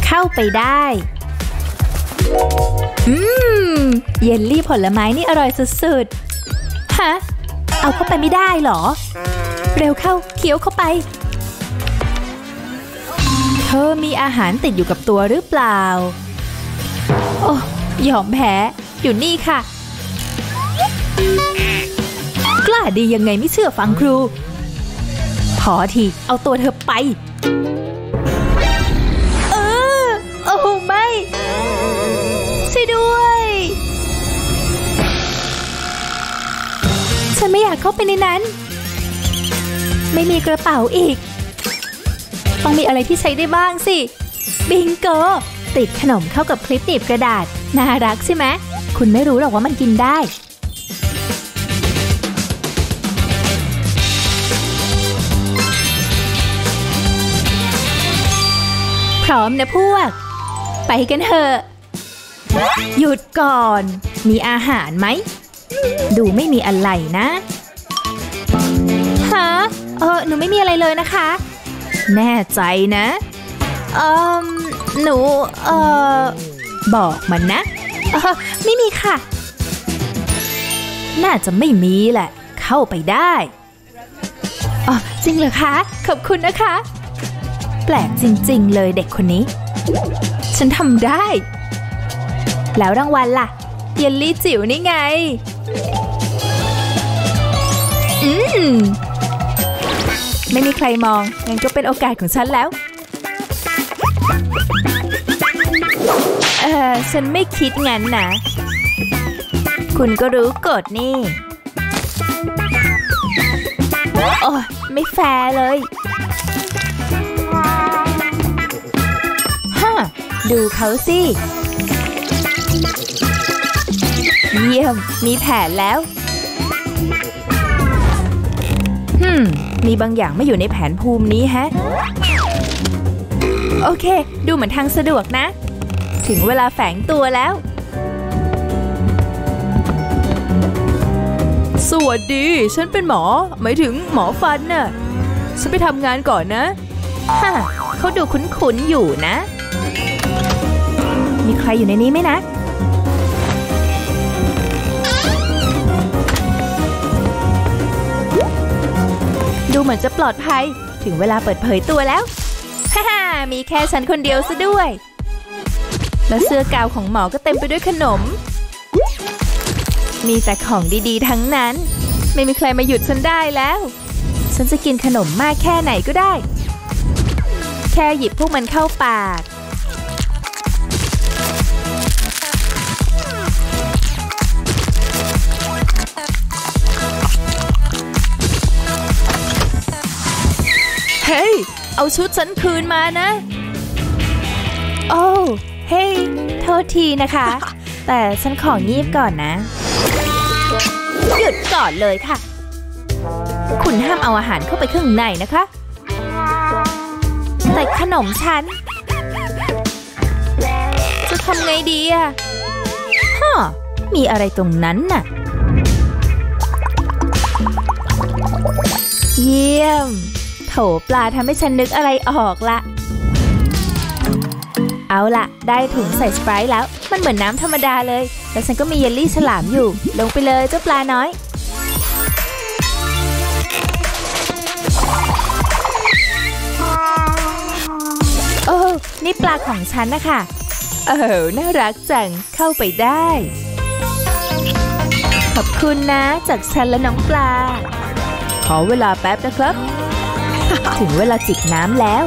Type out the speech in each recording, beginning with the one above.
เข้าไปได้เยลลี่ผลไม้นี่อร่อยสุดๆฮะเอาเข้าไปไม่ได้เหรอเร็วเข้าเคี้ยวเข้าไปเธอมีอาหารติดอยู่กับตัวหรือเปล่าโอ้ยอมแพ้อยู่นี่ค่ะกล้าดียังไงไม่เชื่อฟังครูขอทีเอาตัวเธอไปโอ้ไม่ช่วยด้วยฉันไม่อยากเข้าไปในนั้นไม่มีกระเป๋าอีกต้องมีอะไรที่ใช้ได้บ้างสิบิงโกติดขนมเข้ากับคลิปหนีบกระดาษน่ารักใช่ไหมคุณไม่รู้หรอกว่ามันกินได้พร้อมนะพวกไปกันเถอะหยุดก่อนมีอาหารไหมดูไม่มีอะไรนะฮะหนูไม่มีอะไรเลยนะคะแน่ใจนะหนูบอกมันนะไม่มีค่ะน่าจะไม่มีแหละเข้าไปได้จริงเหรอคะขอบคุณนะคะแปลกจริงๆเลยเด็กคนนี้ฉันทำได้แล้วรางวัลล่ะเยลลี่จิ๋วนี่ไงไม่มีใครมองงั้นก็เป็นโอกาสของฉันแล้วฉันไม่คิดงั้นนะคุณก็รู้กฎนี่โอ้ไม่แฟร์เลยดูเขาสิเยี่ยมมีแผนแล้วมีบางอย่างไม่อยู่ในแผนภูมินี้ฮะโอเคดูเหมือนทางสะดวกนะถึงเวลาแฝงตัวแล้วสวัสดีฉันเป็นหมอหมายถึงหมอฟันน่ะฉันไปทำงานก่อนนะเขาดูคุ้นๆอยู่นะมีใครอยู่ในนี้ไหมนะดูเหมือนจะปลอดภัยถึงเวลาเปิดเผยตัวแล้วฮ่ามีแค่ฉันคนเดียวซะด้วยแล้วเสื้อกาวของหมอก็เต็มไปด้วยขนมมีแต่ของดีๆทั้งนั้นไม่มีใครมาหยุดฉันได้แล้วฉันจะกินขนมมากแค่ไหนก็ได้แค่หยิบพวกมันเข้าปากเฮ้ยเอาชุดฉันคืนมานะโอ้เฮ้ยโทษทีนะคะแต่ฉันของงีบก่อนนะหยุดก่อนเลยค่ะคุณห้ามเอาอาหารเข้าไปข้างในนะคะแต่ขนมฉันจะทำไงดีอะมีอะไรตรงนั้นน่ะเยี่ยมโถปลาทำให้ฉันนึกอะไรออกละเอาล่ะได้ถุงใส่สไปร์แล้วมันเหมือนน้ำธรรมดาเลยแล้วฉันก็มีเยลลี่ฉลามอยู่ลงไปเลยเจ้าปลาน้อยโอ้นี่ปลาของฉันนะคะน่ารักจังเข้าไปได้ขอบคุณนะจากฉันและน้องปลาขอเวลาแป๊บนะครับถึงเวลาจิบน้ำแล้ว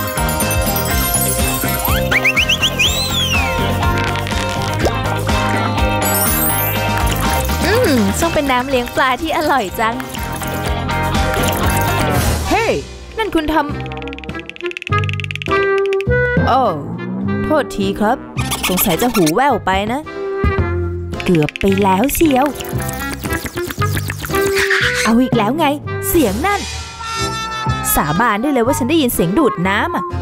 ช่างเป็นน้ำเลี้ยงปลาที่อร่อยจังเฮ้ นั่นคุณทำโอ้โทษทีครับสงสัยจะหูแว่วไปนะเกือบไปแล้วเชียวเอาอีกแล้วไงเสียงนั่นสาบานได้เลยว่าฉันได้ยินเสียงดูดน้ำอ่ะ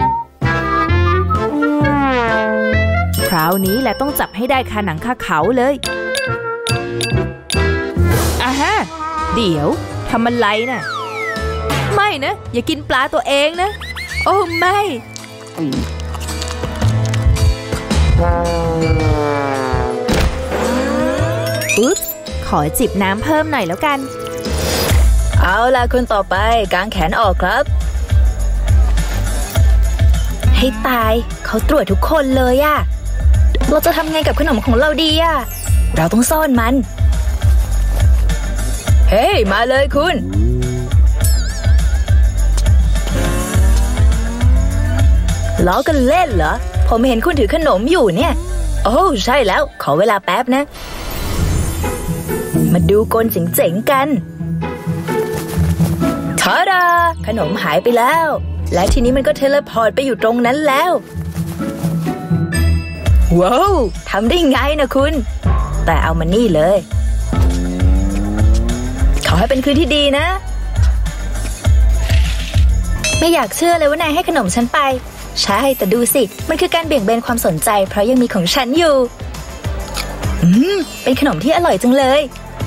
คราวนี้แหละต้องจับให้ได้คาหนังคาเขาเลยอ่ะฮะเดี๋ยวทำอะไรน่ะไม่นะอย่ากินปลาตัวเองนะโอ้ไม่อุ๊บขอจิบน้ำเพิ่มหน่อยแล้วกันเอาล่ะคนต่อไปกางแขนออกครับให้ตายเขาตรวจทุกคนเลยอะเราจะทำไงกับขนมของเราดีอะเราต้องซ่อนมันเฮ้ยมาเลยคุณล้อกันเล่นเหรอผมเห็นคุณถือขนมอยู่เนี่ยโอ้ใช่แล้วขอเวลาแป๊บนะมาดูกลเจ๋งๆกันทาดาขนมหายไปแล้วและทีนี้มันก็เทเลพอร์ตไปอยู่ตรงนั้นแล้วว้าวทำได้ไงนะคุณแต่เอามานี่เลยขอให้เป็นคืนที่ดีนะไม่อยากเชื่อเลยว่านายให้ขนมฉันไปใช่แต่ดูสิมันคือการเบี่ยงเบนความสนใจเพราะยังมีของฉันอยู่เป็นขนมที่อร่อยจังเลย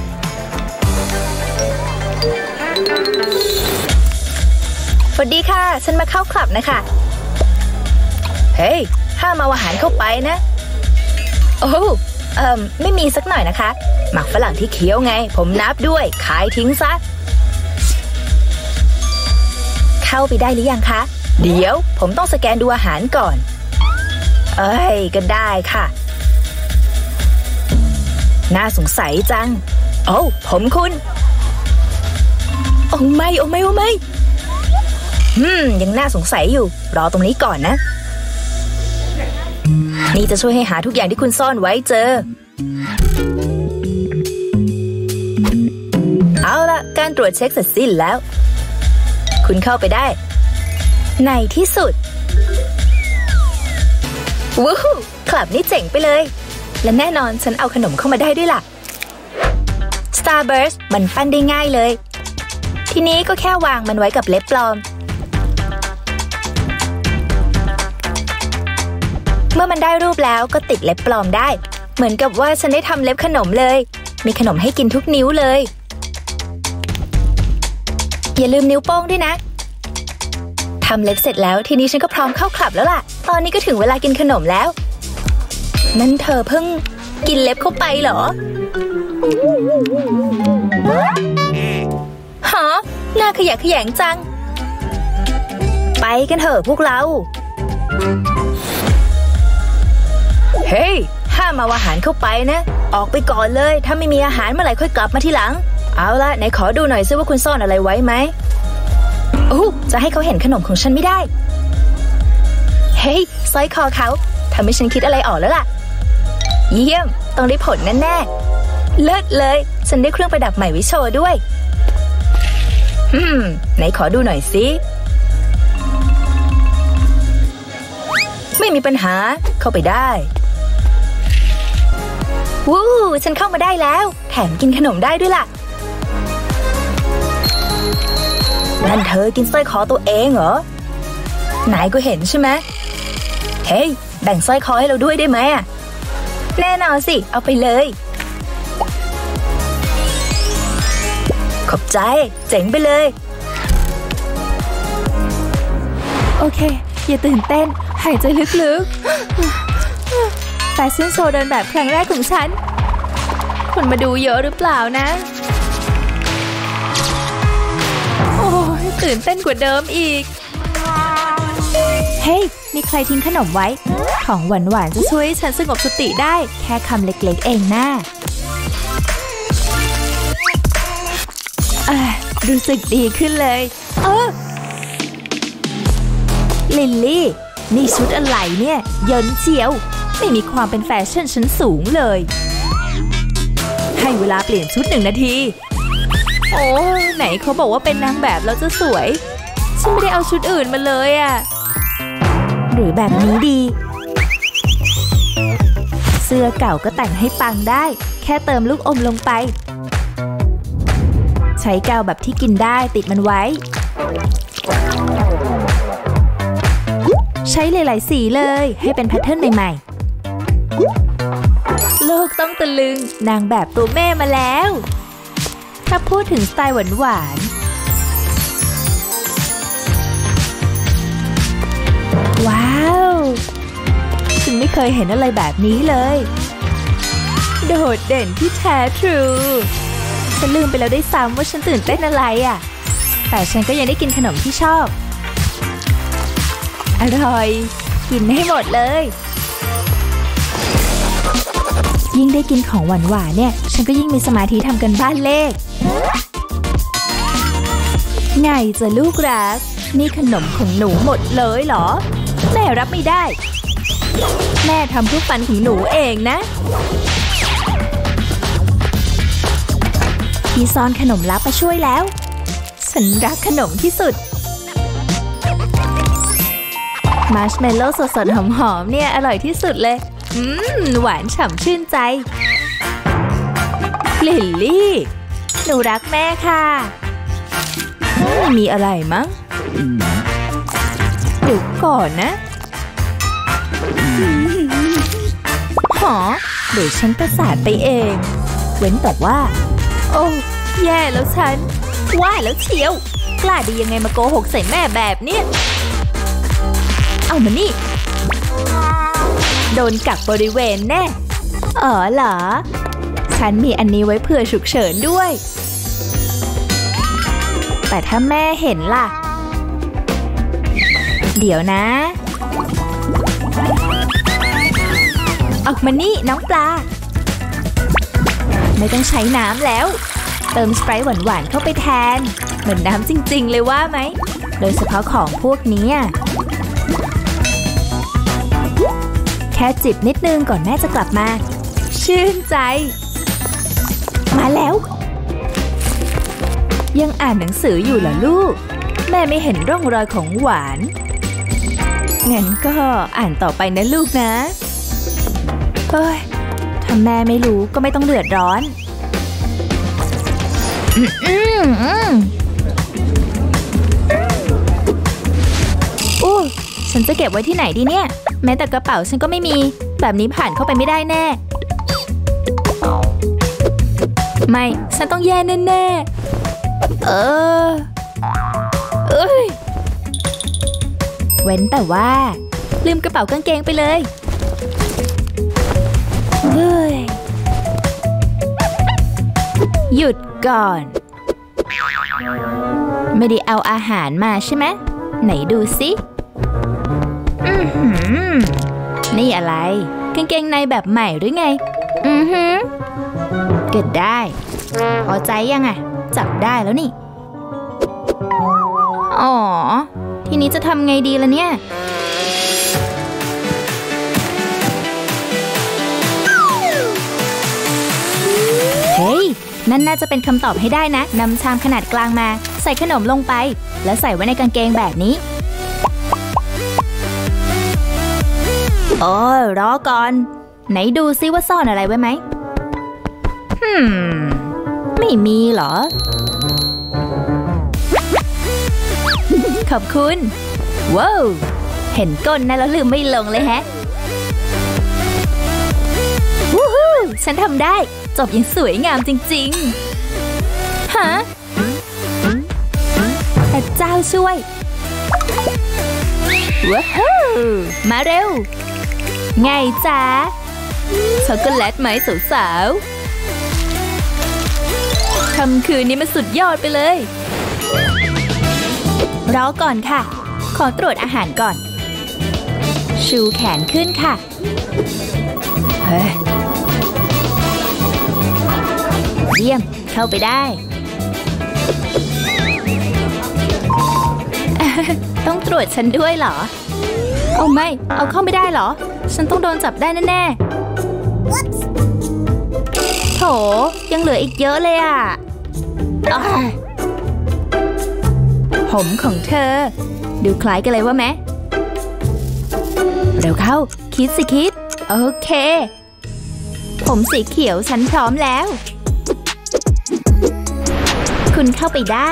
สวัสดีค่ะฉันมาเข้าคลับนะคะเฮ้ยห้ามเอาอาหารเข้าไปนะโอ้ไม่มีสักหน่อยนะคะหมักฝรั่งที่เคี้ยวไงผมนับด้วยขายทิ้งซะเข้าไปได้หรือยังคะเดี๋ยวผมต้องสแกนดูอาหารก่อนก็ได้ค่ะน่าสงสัยจังโอ้ผมคุณโอ้ไม่ยังน่าสงสัยอยู่รอตรงนี้ก่อนนะนี่จะช่วยให้หาทุกอย่างที่คุณซ่อนไว้เจอเอาล่ะการตรวจเช็คเสร็จสิ้นแล้วคุณเข้าไปได้ในที่สุดวู้ฮู้คลับนี่เจ๋งไปเลยและแน่นอนฉันเอาขนมเข้ามาได้ด้วยล่ะ Starburst มันปั้นได้ง่ายเลยทีนี้ก็แค่วางมันไว้กับเล็บปลอมเมื่อมันได้รูปแล้วก็ติดเล็บปลอมได้เหมือนกับว่าฉันได้ทำเล็บขนมเลยมีขนมให้กินทุกนิ้วเลยอย่าลืมนิ้วโป้งด้วยนะทำเล็บเสร็จแล้วทีนี้ฉันก็พร้อมเข้าคลับแล้วล่ะตอนนี้ก็ถึงเวลากินขนมแล้วนั่นเธอเพิ่งกินเล็บเข้าไปเหรอฮะน่าขยะแขยงจังไปกันเถอะพวกเราเฮ้ยห้ามเอาอาหารเข้าไปนะออกไปก่อนเลยถ้าไม่มีอาหารเมื่อไหร่ค่อยกลับมาทีหลังเอาล่ะไหนขอดูหน่อยซิว่าคุณซ่อนอะไรไว้ไหมจะให้เขาเห็นขนมของฉันไม่ได้เฮ้ยสร้อยคอเขาทำให้ฉันคิดอะไรออกแล้วล่ะเยี่ยมต้องได้ผลแน่ๆเลิศเลยฉันได้เครื่องประดับใหม่ไว้โชว์ด้วยไหนขอดูหน่อยสิไม่มีปัญหาเข้าไปได้วู้ฉันเข้ามาได้แล้วแถมกินขนมได้ด้วยล่ะนั่นเธอกินสร้อยคอตัวเองเหรอนายก็เห็นใช่ไหมเฮ้ยแบ่งสร้อยคอให้เราด้วยได้ไหมแน่นอนสิเอาไปเลยขอบใจเจ๋งไปเลยโอเคอย่าตื่นเต้นหายใจลึกๆแฟชั่นโชว์เดินแบบครั้งแรกของฉันคนมาดูเยอะหรือเปล่านะโอ้ยตื่นเต้นกว่าเดิมอีกเฮ้ยมีใครทิ้งขนมไว้ของหวานๆจะช่วยฉันสงบสติได้แค่คำเล็กๆเองนะรู้สึกดีขึ้นเลยลิลลี่นี่ชุดอะไรเนี่ยเยินเจียวไม่มีความเป็นแฟชั่นชั้นสูงเลยให้เวลาเปลี่ยนชุด1 นาทีโอ้ไหนเขาบอกว่าเป็นนางแบบแล้วจะสวยฉันไม่ได้เอาชุดอื่นมาเลยหรือแบบนี้ดีเสื้อเก่าก็แต่งให้ปังได้แค่เติมลูกอมลงไปใช้กาวแบบที่กินได้ติดมันไว้ใช้หลายๆสีเลยให้เป็นแพทเทิร์นใหม่ๆโลกต้องตะลึงนางแบบตัวแม่มาแล้วถ้าพูดถึงสไตล์หวานๆว้าวฉันไม่เคยเห็นอะไรแบบนี้เลยโดดเด่นที่แท้ทรูฉันลืมไปแล้วได้ซ้ำว่าฉันตื่นเต้นอะไรอ่ะแต่ฉันก็ยังได้กินขนมที่ชอบอร่อยกินให้หมดเลยยิ่งได้กินของหวานๆเนี่ยฉันก็ยิ่งมีสมาธิทำกันบ้านเลขไงจะลูกรักนี่ขนมของหนูหมดเลยเหรอแม่รับไม่ได้แม่ทำเพื่อฟันของหนูเองนะพี่ซ่อนขนมลับมาช่วยแล้วฉันรักขนมที่สุดมาร์ชเมลโล่สดๆหอมๆเนี่ยอร่อยที่สุดเลยหวานฉ่ำชื่นใจลิลลี่หนูรักแม่ค่ะมีอะไรมั้งเดี๋ยวก่อนนะหอเดี๋ยวฉันประสาทไปเองเว้นแต่ว่าโอ้แย่แล้วฉันว่าแล้วเชียวกล้าดียังไงมาโกหกใส่แม่แบบเนี้ยเอามานี่โดนกักบริเวณแน่อ๋อเหรอฉันมีอันนี้ไว้เผื่อฉุกเฉินด้วยแต่ถ้าแม่เห็นล่ะเดี๋ยวนะออกมานี่น้องปลาไม่ต้องใช้น้ำแล้วเติมสไปร์หวานๆเข้าไปแทนเหมือนน้ำจริงๆเลยว่าไหมโดยเฉพาะของพวกนี้แค่จิบนิดนึงก่อนแม่จะกลับมาชื่นใจมาแล้วยังอ่านหนังสืออยู่เหรอลูกแม่ไม่เห็นร่องรอยของหวานงั้นก็อ่านต่อไปนะลูกนะเฮ้ยถ้าแม่ไม่รู้ก็ไม่ต้องเดือดร้อนอู้ฉันจะเก็บไว้ที่ไหนดีเนี่ยแม้แต่กระเป๋าฉันก็ไม่มีแบบนี้ผ่านเข้าไปไม่ได้แน่ไม่ฉันต้องแย่แน่ๆเว้นแต่ว่าลืมกระเป๋ากางเกงไปเลยเฮ้ยหยุดก่อนไม่ได้เอาอาหารมาใช่ไหมไหนดูสินี่อะไรกางเกงในแบบใหม่หรือไงเกิดได้พอใจยังอ่ะจับได้แล้วนี่อ๋อทีนี้จะทำไงดีล่ะเนี่ยเฮ้ยนั่นน่าจะเป็นคำตอบให้ได้นะนำชามขนาดกลางมาใส่ขนมลงไปแล้วใส่ไว้ในกางเกงแบบนี้โอ้รอก่อนไหนดูซิว่าซ่อนอะไรไว้ไหมไม่มีเหรอขอบคุณว้าวเห็นก้นนะแล้วลืมไม่ลงเลยแฮะวู้ฮู้ฉันทำได้จบอย่างสวยงามจริงๆฮะพระเจ้าช่วยว้าวมาเร็วไงจ๊ะช็อกโกแลตไหมสาวๆค่ำคืนนี้มันสุดยอดไปเลยรอก่อนค่ะขอตรวจอาหารก่อนชูแขนขึ้นค่ะเฮ้ยเยี่ยมเข้าไปได้ต้องตรวจฉันด้วยเหรอเอาไม่เอาเข้าไม่ได้เหรอฉันต้องโดนจับได้แน่ๆโถยังเหลืออีกเยอะเลยอ่ะผมของเธอดูคล้ายกันเลยว่าไหมเร็วเข้าคิดสิคิดโอเคผมสีเขียวฉันพร้อมแล้วคุณเข้าไปได้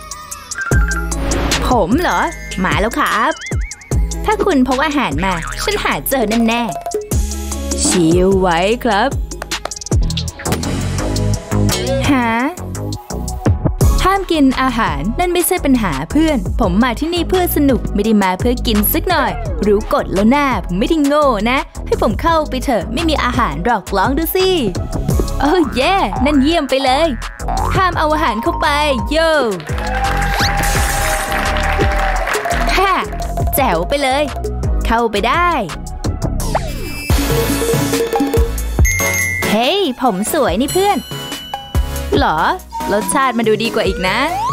ผมเหรอมาแล้วครับถ้าคุณพกอาหารมาฉันหาเจอแน่ๆชิลไว้ครับฮะห้ามกินอาหารนั่นไม่ใช่ปัญหาเพื่อนผมมาที่นี่เพื่อสนุกไม่ได้มาเพื่อกินสักหน่อยรู้กฎแล้วนะผมไม่ได้โง่นะให้ผมเข้าไปเถอะไม่มีอาหารหรอกลองดูสิโอ้เย่นั่นเยี่ยมไปเลยห้ามเอาอาหารเข้าไปโย่ฮ่าแจ๋วไปเลยเข้าไปได้เฮ้ยผมสวยนี่เพื่อนหรอรสชาติมาดูดีกว่าอีกนะ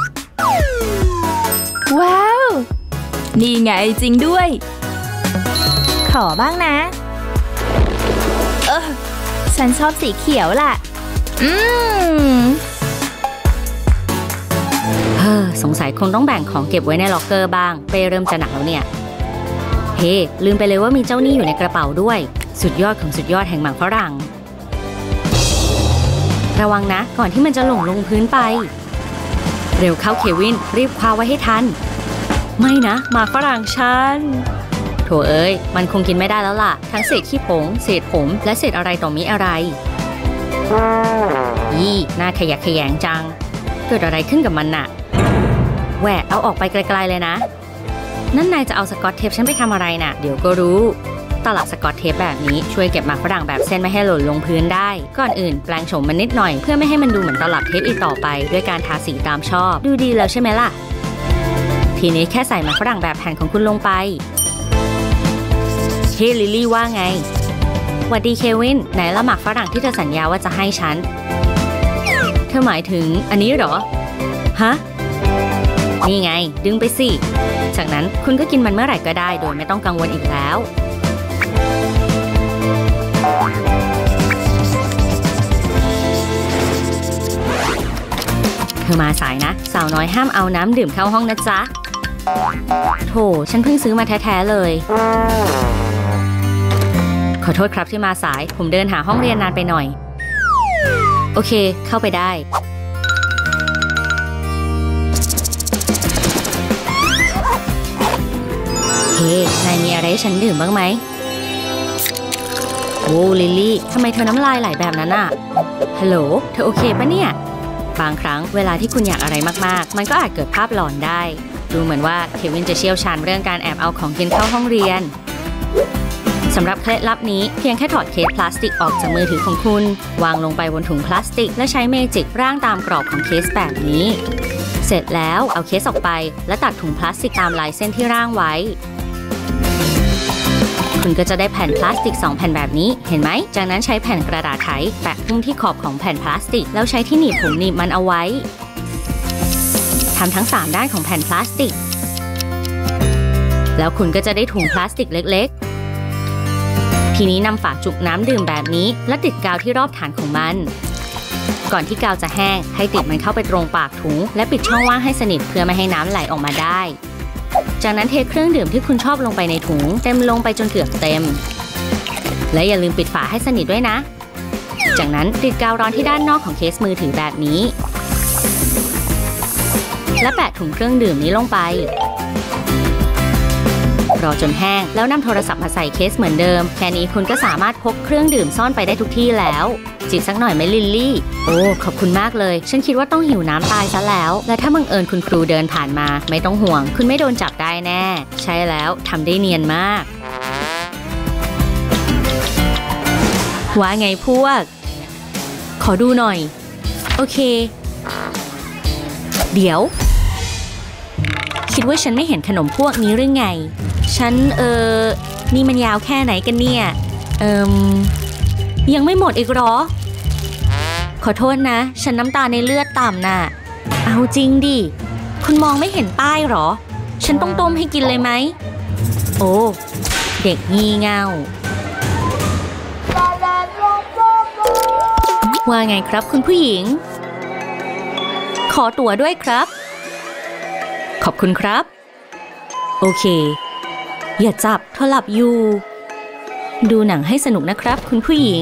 ว้าวนี่ไงจริงด้วยขอบ้างนะฉันชอบสีเขียวล่ะสงสัยคงต้องแบ่งของเก็บไว้ในล็อกเกอร์บ้างเป้เริ่มจะหนักแล้วเนี่ยเฮ้ลืมไปเลยว่ามีเจ้านี่อยู่ในกระเป๋าด้วยสุดยอดของสุดยอดแห่งหมากฝรั่งระวังนะก่อนที่มันจะหล่นลงพื้นไปเร็วเข้าเควินรีบคว้าไว้ให้ทันไม่นะหมากฝรั่งฉันโถเอ้ยมันคงกินไม่ได้แล้วล่ะทั้งเศษขี้ผงเศษผมและเศษอะไรต่อมีอะไรน่าขยะแขยงจังเกิดอะไรขึ้นกับมันน่ะแหวะเอาออกไปไกลๆเลยนะนั่นนายจะเอาสกอตเทปฉันไปทำอะไรน่ะเดี๋ยวก็รู้ตลับสกอตเทปแบบนี้ช่วยเก็บหมากฝรั่งแบบเส้นไม่ให้หล่นลงพื้นได้ก่อนอื่นแปลงโฉมมันนิดหน่อยเพื่อไม่ให้มันดูเหมือนตลับเทปอีกต่อไปด้วยการทาสีตามชอบดูดีแล้วใช่ไหมล่ะทีนี้แค่ใส่หมากฝรั่งแบบแผ่นของคุณลงไปเฮ้ลิลลี่ว่าไงหวัดดีเควินไหนละหมากฝรั่งที่เธอสัญญาว่าจะให้ฉันเธอหมายถึงอันนี้เหรอฮะนี่ไงดึงไปสิจากนั้นคุณก็กินมันเมื่อไหร่ก็ได้โดยไม่ต้องกังวลอีกแล้วเธอมาสายนะสาวน้อยห้ามเอาน้ำดื่มเข้าห้องนะจ๊ะโถฉันเพิ่งซื้อมาแท้ๆเลยขอโทษครับที่มาสายผมเดินหาห้องเรียนนานไปหน่อยโอเคเข้าไปได้เฮ้นายมีอะไรให้ฉันดื่มบ้างไหมโอ้ลิลลี่ทำไมเธอน้ำลายไหลแบบนั้นอ่ะฮัลโหลเธอโอเคปะเนี่ยบางครั้งเวลาที่คุณอยากอะไรมากๆมันก็อาจเกิดภาพหลอนได้ดูเหมือนว่าเควินจะเชี่ยวชาญเรื่องการแอบเอาของกินเข้าห้องเรียนสำหรับเคล็ดลับนี้เพียงแค่ถอดเคสพลาสติกออกจากมือถือของคุณวางลงไปบนถุงพลาสติกและใช้เมจิกร่างตามกรอบของเคสแบบนี้เสร็จแล้วเอาเคสออกไปและตัดถุงพลาสติกตามลายเส้นที่ร่างไว้คุณก็จะได้แผ่นพลาสติก2แผ่นแบบนี้เห็นไหมจากนั้นใช้แผ่นกระดาษไขแปะหุ้มที่ขอบของแผ่นพลาสติกแล้วใช้ที่หนีบผมหนีบมันเอาไว้ทำทั้ง3ด้านของแผ่นพลาสติกแล้วคุณก็จะได้ถุงพลาสติกเล็กๆทีนี้นำฝาจุกน้ำดื่มแบบนี้และติดกาวที่รอบฐานของมันก่อนที่กาวจะแห้งให้ติดมันเข้าไปตรงปากถุงและปิดช่องว่างให้สนิทเพื่อไม่ให้น้ำไหลออกมาได้จากนั้นเทเครื่องดื่มที่คุณชอบลงไปในถุงเต็มลงไปจนเกือบเต็มและอย่าลืมปิดฝาให้สนิทด้วยนะจากนั้นติดกาวร้อนที่ด้านนอกของเคสมือถือแบบนี้และแปะถุงเครื่องดื่มนี้ลงไปรอจนแห้งแล้วนำโทรศัพท์มาใส่เคสเหมือนเดิมแค่นี้คุณก็สามารถพกเครื่องดื่มซ่อนไปได้ทุกที่แล้วจิบสักหน่อยไหมลิลลี่โอ้ขอบคุณมากเลยฉันคิดว่าต้องหิวน้ำตายซะแล้วและถ้าบังเอิญคุณครูเดินผ่านมาไม่ต้องห่วงคุณไม่โดนจับได้แน่ใช่แล้วทำได้เนียนมากว่าไงพวกขอดูหน่อยโอเคเดี๋ยวคิดว่าฉันไม่เห็นขนมพวกนี้หรือไงฉันนี่มันยาวแค่ไหนกันเนี่ยยังไม่หมดอีกหรอขอโทษนะฉันน้ำตาในเลือดต่ำน่ะเอาจริงดิคุณมองไม่เห็นป้ายหรอฉันต้องต้มให้กินเลยไหมโอ้เด็กงี่เง่าว่าไงครับคุณผู้หญิงขอตั๋วด้วยครับขอบคุณครับโอเคอย่าจับเธอหลับอยู่ดูหนังให้สนุกนะครับคุณผู้หญิง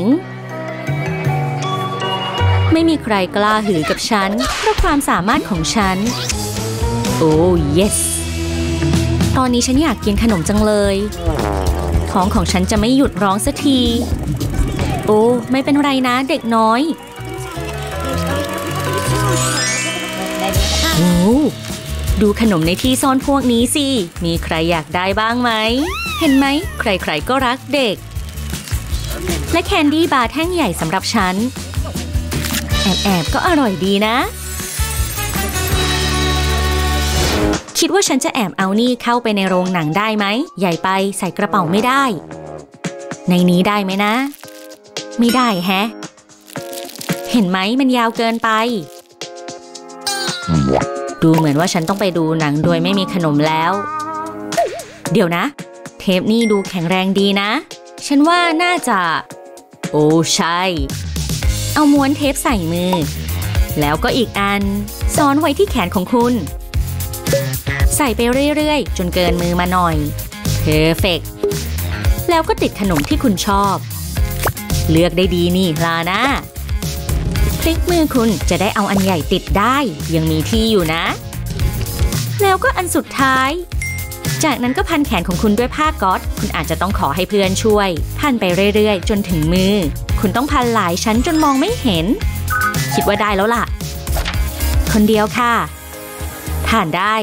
ไม่มีใครกล้าหือกับฉันเพราะความสามารถของฉันโอ้ yes ตอนนี้ฉันอยากกินขนมจังเลยท้องของฉันจะไม่หยุดร้องสักทีโอ้ไม่เป็นไรนะเด็กน้อยโอ้ดูขนมในที่ซ่อนพวกนี้สิมีใครอยากได้บ้างไหมเห็นไหมใครๆก็รักเด็กและแคนดี้บาร์แท่งใหญ่สำหรับฉันแอบก็อร่อยดีนะคิดว่าฉันจะแอบเอานี่เข้าไปในโรงหนังได้ไหมใหญ่ไปใส่กระเป๋าไม่ได้ในนี้ได้ไหมนะไม่ได้แฮะเห็นไหมมันยาวเกินไปดูเหมือนว่าฉันต้องไปดูหนังโดยไม่มีขนมแล้วเดี๋ยวนะเทปนี่ดูแข็งแรงดีนะฉันว่าน่าจะโอ้ใช่เอาม้วนเทปใส่มือแล้วก็อีกอันซ้อนไว้ที่แขนของคุณใส่ไปเรื่อยๆจนเกินมือมาหน่อยเพอร์เฟกต์แล้วก็ติดขนมที่คุณชอบเลือกได้ดีนี่ลานะพลิกมือคุณจะได้เอาอันใหญ่ติดได้ยังมีที่อยู่นะแล้วก็อันสุดท้ายจากนั้นก็พันแขนของคุณด้วยผ้าก๊อซคุณอาจจะต้องขอให้เพื่อนช่วยพันไปเรื่อยๆจนถึงมือคุณต้องพันหลายชั้นจนมองไม่เห็นคิดว่าได้แล้วล่ะคนเดียวค่ะผ่านได้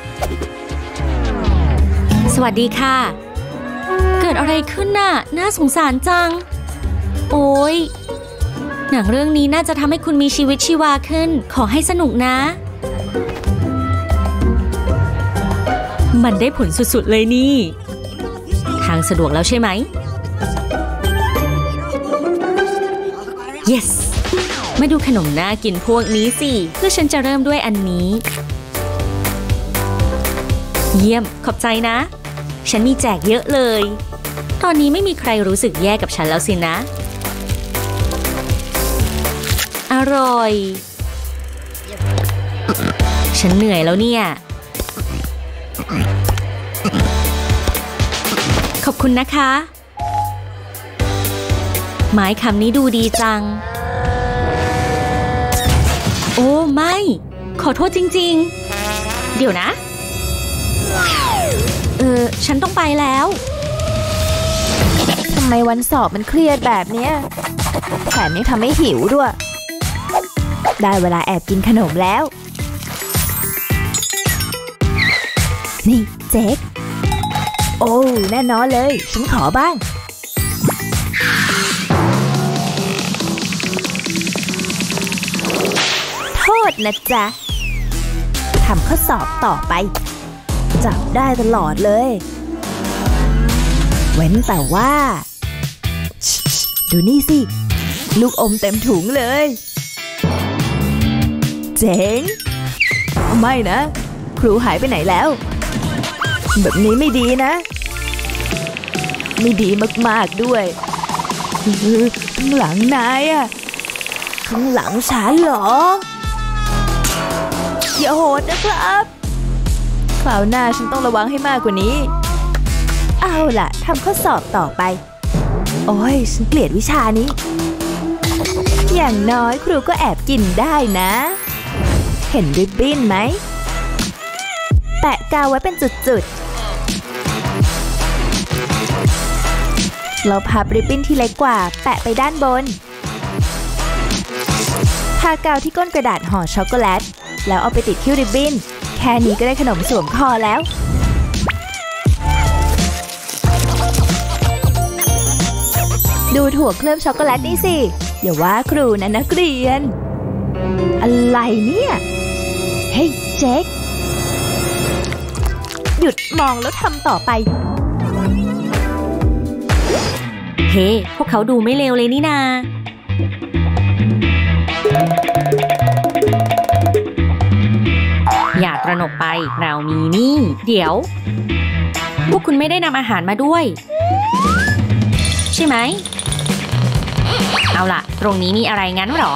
สวัสดีค่ะเกิดอะไรขึ้นน่ะน่าสงสารจังโอ๊ยหนังเรื่องนี้น่าจะทำให้คุณมีชีวิตชีวาขึ้นขอให้สนุกนะมันได้ผลสุดๆเลยนี่ทางสะดวกแล้วใช่ไหม yes มาดูขนมน่ากินพวกนี้สิเพื่อฉันจะเริ่มด้วยอันนี้เยี่ยมขอบใจนะฉันมีแจกเยอะเลยตอนนี้ไม่มีใครรู้สึกแย่กับฉันแล้วสินะอร่อยฉันเหนื่อยแล้วเนี่ยขอบคุณนะคะไม้คำนี้ดูดีจังโอ้ไม่ขอโทษจริงๆเดี๋ยวนะฉันต้องไปแล้วทำไมวันสอบมันเครียดแบบเนี้ยแถมยังทำให้หิวด้วยได้เวลาแอบกินขนมแล้วนี่เจ๊กโอ้แน่นอนเลยฉันขอบ้างโทษนะจ๊ะทำข้อสอบต่อไปจับได้ตลอดเลยเว้นแต่ว่าดูนี่สิลูกอมเต็มถุงเลยเจ๋งไม่นะครูหายไปไหนแล้วแบบนี้ไม่ดีนะไม่ดีมากๆด้วยข้างหลังนายอะข้างหลังฉันเหรออย่าโหดนะครับคราวหน้าฉันต้องระวังให้มากกว่านี้เอาล่ะทำข้อสอบต่อไปโอ้ยฉันเกลียดวิชานี้อย่างน้อยครูก็แอบกินได้นะเห็นริบบิ้นไหมแปะกาวไว้เป็นจุดๆเราพับริบบิ้นที่เล็กกว่าแปะไปด้านบนทากาวที่ก้นกระดาษห่อช็อกโกแลตแล้วเอาไปติดที่ริบบิ้นแค่นี้ก็ได้ขนมสวมคอแล้วดูถั่วเคลือบช็อกโกแลตนี่สิอย่าว่าครูนะนักเรียนอะไรเนี่ยเฮ้ยเจ๊กหยุดมองแล้วทำต่อไปเฮ้พวกเขาดูไม่เลวเลยนี่นาอย่าตระหนกไปเรามีนี่เดี๋ยวพวกคุณไม่ได้นำอาหารมาด้วยใช่ไหมเอาล่ะตรงนี้มีอะไรงั้นหรอ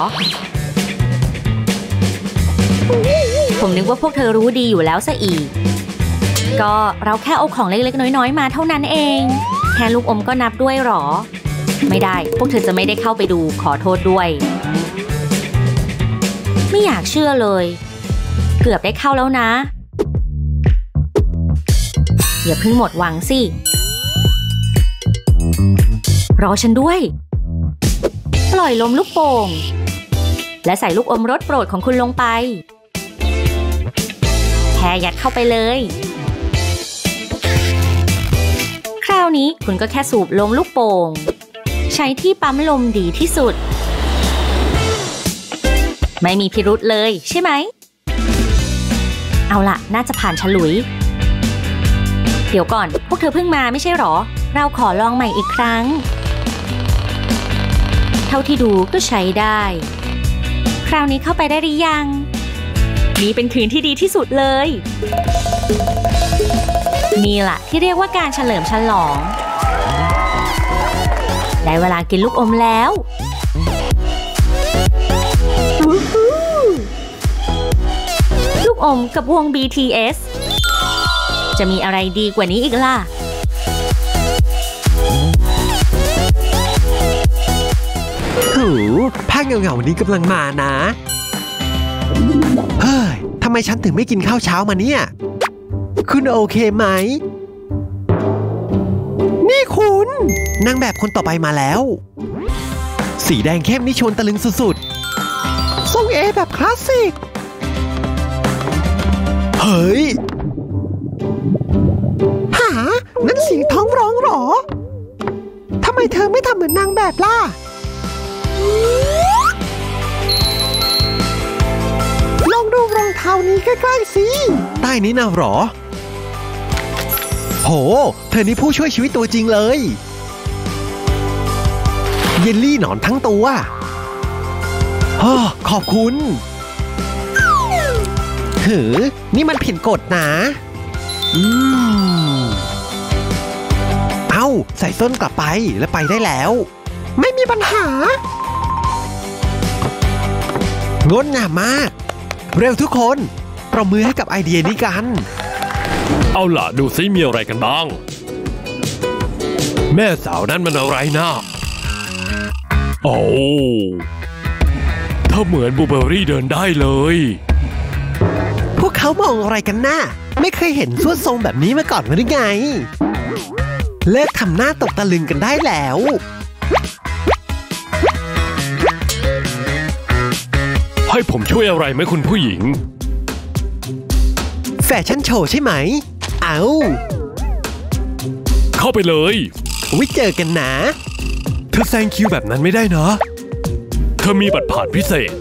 ผมนึกว่าพวกเธอรู้ดีอยู่แล้วซะอีกก็เราแค่เอาของเล็กๆน้อยๆมาเท่านั้นเองแค่ลูกอมก็นับด้วยหรอไม่ได้พวกเธอจะไม่ได้เข้าไปดูขอโทษด้วยไม่อยากเชื่อเลยเกือบได้เข้าแล้วนะอย่าเพิ่งหมดหวังสิรอฉันด้วยปล่อยลมลูกโป่งและใส่ลูกอมรสโปรดของคุณลงไปค่ยัดเข้าไปเลยคราวนี้คุณก็แค่สูบลมลูกโป่งใช้ที่ปั๊มลมดีที่สุดไม่มีพิรุธเลยใช่ไหมเอาล่ะน่าจะผ่านฉลุยเดี๋ยวก่อนพวกเธอเพิ่งมาไม่ใช่หรอเราขอลองใหม่อีกครั้งเท่าที่ดูก็ใช้ได้คราวนี้เข้าไปได้หรือยังนี่เป็นคืนที่ดีที่สุดเลยนี่ล่ะที่เรียกว่าการเฉลิมฉลองได้เวลากินลูกอมแล้วลูกอมกับวง BTS จะมีอะไรดีกว่านี้อีกล่ะภาคเหงาๆนี้กำลังมานะเฮ้ยทำไมฉันถึงไม่กินข้าวเช้ามาเนี่ยคุณโอเคไหมนี่คุณนางแบบคนต่อไปมาแล้วสีแดงเข้มนี่ชวนตะลึงสุดๆทรงเอแบบคลาสสิกเฮ้ยหานั่นเสียงท้องร้องหรอทำไมเธอไม่ทำเหมือนนางแบบล่ะลองดูรองเท้านี้ใกล้ๆสิใต้นี้นะหรอโหเธอนี่ผู้ช่วยชีวิตตัวจริงเลยเยลลี่หนอนทั้งตัวขอบคุณนี่มันผิดกฎนะเอ้าใส่ส้นกลับไปแล้วไปได้แล้วไม่มีปัญหางดงามมากเร็วทุกคนปรบมือให้กับไอเดียนี้กันเอาล่ะดูซิมีอะไรกันบ้างแม่สาวนั่นมันอะไรนะโอ้เธอเหมือนบลูเบอร์รี่เดินได้เลยพวกเขามองอะไรกันน่ะไม่เคยเห็นสวดทรงแบบนี้มาก่อนหรือไงเลิกทำหน้าตกตะลึงกันได้แล้วให้ผมช่วยอะไรไหมคุณผู้หญิงแฟชั่นโชว์ใช่ไหมเอาเข้าไปเลยไว้เจอกันนะเธอแซงคิวแบบนั้นไม่ได้นะเธอมีบัตรผ่านพิเศษ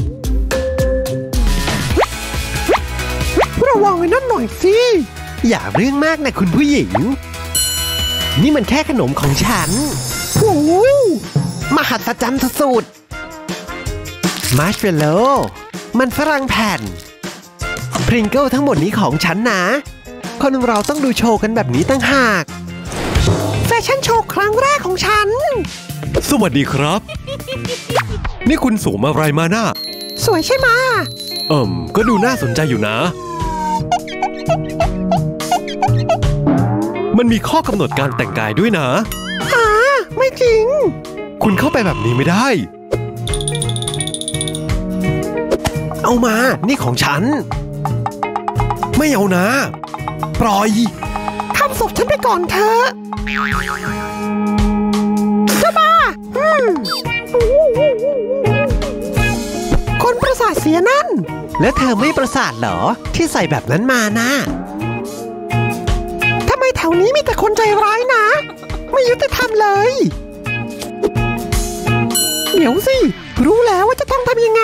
ระวังไว้นั่นหน่อยสิอย่าเรื่องมากนะคุณผู้หญิงนี่มันแค่ขนมของฉันโอ้ยมหัศจรรย์สุดมาร์ชเมลโล่มันฝรั่งแผ่นพริงเกิลทั้งหมดนี้ของฉันนะคนเราต้องดูโชว์กันแบบนี้ตั้งหากแฟชั่นโชว์ครั้งแรกของฉันสวัสดีครับนี่คุณสวมอะไรมาน่ะสวยใช่ไหมก็ดูน่าสนใจอยู่นะมันมีข้อกำหนดการแต่งกายด้วยนะไม่จริงคุณเข้าไปแบบนี้ไม่ได้เอามานี่ของฉันไม่เอานะปล่อยทำศพฉันไปก่อนเถอะจะมาคนประสาทเสียนั่นแล้วเธอไม่ประสาทเหรอที่ใส่แบบนั้นมานะทำไมแถวนี้มีแต่คนใจร้ายนะไม่ยุติธรรมเลยเดี๋ยวสิรู้แล้วว่าจะต้องทำยังไง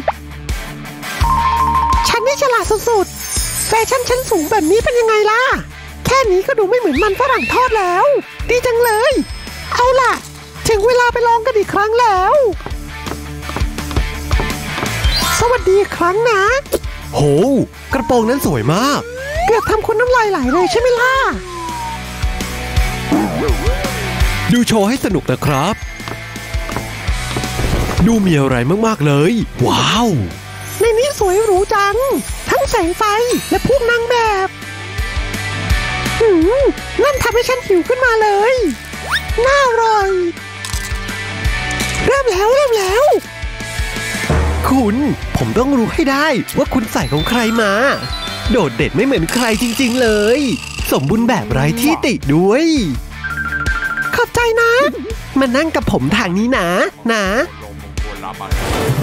ฉันนี่ฉลาดสุดๆแฟชั่นชั้นสูงแบบนี้เป็นยังไงล่ะแค่นี้ก็ดูไม่เหมือนมันฝรั่งทอดแล้วดีจังเลยเอาล่ะถึงเวลาไปลองกันอีกครั้งแล้วสวัสดีอีกครั้งนะโหกระโปรงนั้นสวยมากเกือบทำคนน้ำลายไหลเลยใช่ไหมล่ะดูโชว์ให้สนุกนะครับดูมีอะไรมากๆเลยว้าวในนี้สวยหรูจังทั้งแสงไฟและพวกนางแบบนั่นทำให้ฉันหิวขึ้นมาเลยน่าอร่อยเริ่มแล้วคุณผมต้องรู้ให้ได้ว่าคุณใส่ของใครมาโดดเด่นไม่เหมือนใครจริงๆเลยสมบูรณ์แบบไร้ที่ติด้วยขอบใจนะมานั่งกับผมทางนี้นะ